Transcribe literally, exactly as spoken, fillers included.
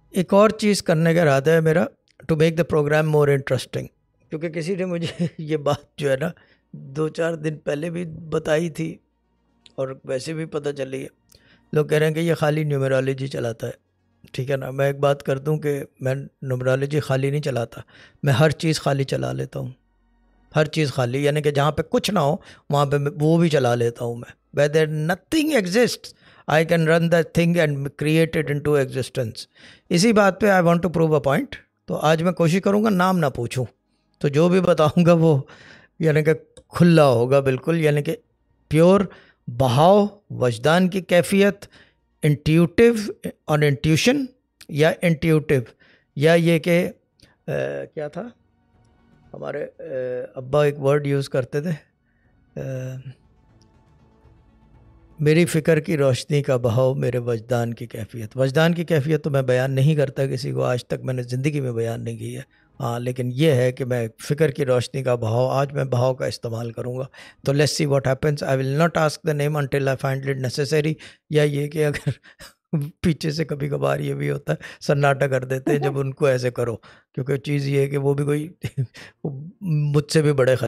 एक और चीज़ करने का इरादा है मेरा, to make the program more interesting, क्योंकि किसी ने मुझे ये बात जो है ना दो चार दिन पहले भी बताई थी और वैसे भी पता चली है। लोग कह रहे हैं कि ये खाली न्यूमरोलॉजी चलाता है। ठीक है ना, मैं एक बात कर दूं कि मैं न्यूमरोलॉजी खाली नहीं चलाता, मैं हर चीज़ खाली चला लेता हूँ। हर चीज़ खाली यानी कि जहाँ पे कुछ ना हो वहाँ पे मैं वो भी चला लेता हूँ मैं। Whether nothing exist I can run that thing and create it into existence. इसी बात पे I want to prove a point. तो आज मैं कोशिश करूँगा नाम ना पूछूं, तो जो भी बताऊँगा वो यानी कि खुला होगा बिल्कुल, यानी कि प्योर बहाव, वजदान की कैफियत, इंट्यूटिव और इंट्यूशन या इंट्यूटिव, या ये कि अ, क्या था हमारे अ, अब्बा एक वर्ड यूज़ करते थे, अ, मेरी फ़िक्र की रोशनी का बहाव, मेरे वजदान की कैफियत। वजदान की कैफियत तो मैं बयान नहीं करता किसी को, आज तक मैंने ज़िंदगी में बयान नहीं की है। हाँ, लेकिन ये है कि मैं फ़िक्र की रोशनी का बहाव, आज मैं बहाव का इस्तेमाल करूँगा। तो let's see what happens. I will not ask the name until I find it necessary. या ये कि अगर पीछे से कभी कभार ये भी होता है, सन्नाटा कर देते हैं जब उनको ऐसे करो, क्योंकि चीज़ ये है कि वो भी कोई मुझसे भी बड़े